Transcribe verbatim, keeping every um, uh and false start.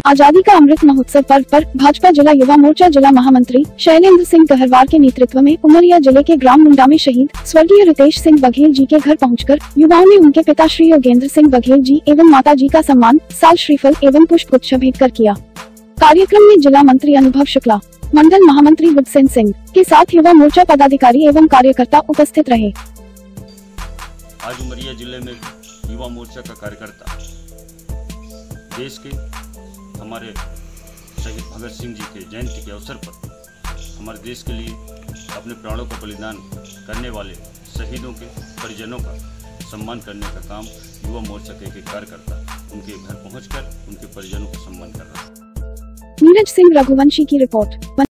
आजादी का अमृत महोत्सव पर्व पर भाजपा जिला युवा मोर्चा जिला महामंत्री शैलेंद्र सिंह गहरवार के नेतृत्व में उमरिया जिले के ग्राम मुंडा में शहीद स्वर्गीय रितेश सिंह बघेल जी के घर पहुंचकर युवाओं ने उनके पिता श्री योगेंद्र सिंह बघेल जी एवं माता जी का सम्मान, साल श्रीफल एवं पुष्प गुच्छ भेंट कर किया। कार्यक्रम में जिला मंत्री अनुभव शुक्ला, मंडल महामंत्री गुडसेन सिंह के साथ युवा मोर्चा पदाधिकारी एवं कार्यकर्ता उपस्थित रहे। आज उमरिया जिले में युवा मोर्चा का कार्यकर्ता देश के हमारे शहीद भगत सिंह जी के जयंती के अवसर पर हमारे देश के लिए अपने प्राणों का बलिदान करने वाले शहीदों के परिजनों का सम्मान करने का काम युवा मोर्चा के एक कार्यकर्ता उनके घर पहुंचकर उनके परिजनों का सम्मान कर रहा है। नीरज सिंह रघुवंशी की रिपोर्ट।